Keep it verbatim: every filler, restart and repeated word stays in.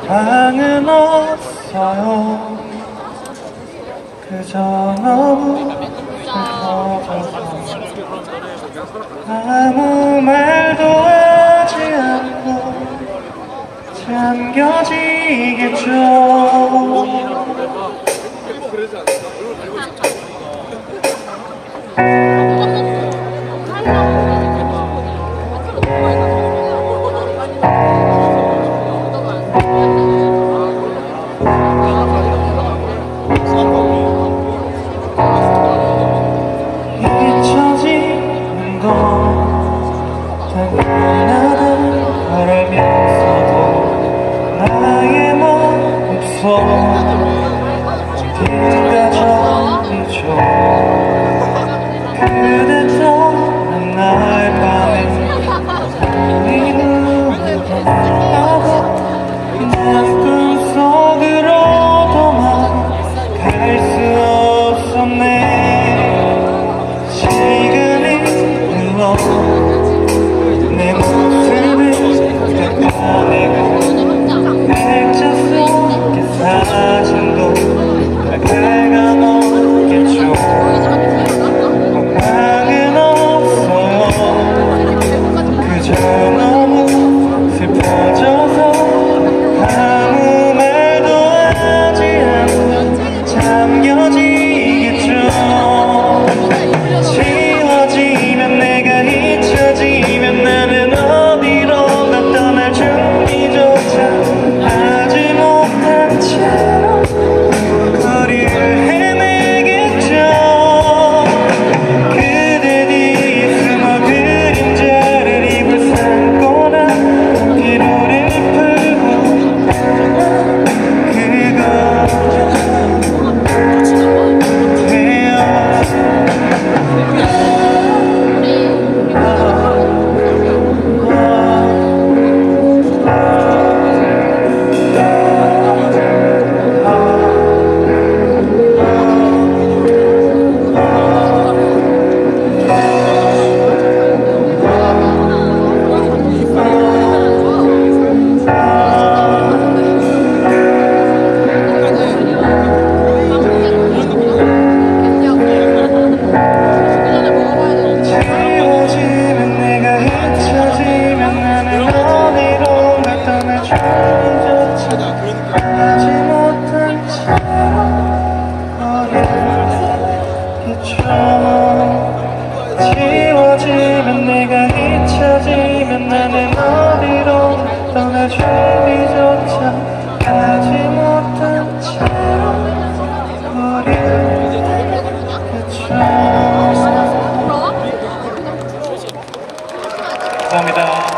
방은 없어요. 그저 너무 슬퍼져서 아무 말도 하지 않고 잠겨지겠죠. 잊혀지는 건 당연하다 알면서도 나의 마음속 어딘가 저리죠. 그대 떠난 날 밤에 네 눈을 감고 난 꿈속으로 도망갈 수 없었네. 시간이 흘러 내 모습을 닦아내고 액자 속의 사진도 다 갉아먹겠죠. 방은 없어요. 그저 너무 슬퍼져서 아무 말도 하지 않고 잠겨지겠죠. 지워지면 내가 잊혀지면 나는 어디로 가 떠날 준비조차 하지 못한 채로 거리를 헤매겠죠. 그대 뒤에 숨어 그림자를 입을 삼거나 피로를 풀고 그거 돼요. 지워지면 내가 잊혀지면 나는 어디로 떠날 준비조차 하지 못한 채로 거리겠죠. 감사합니다.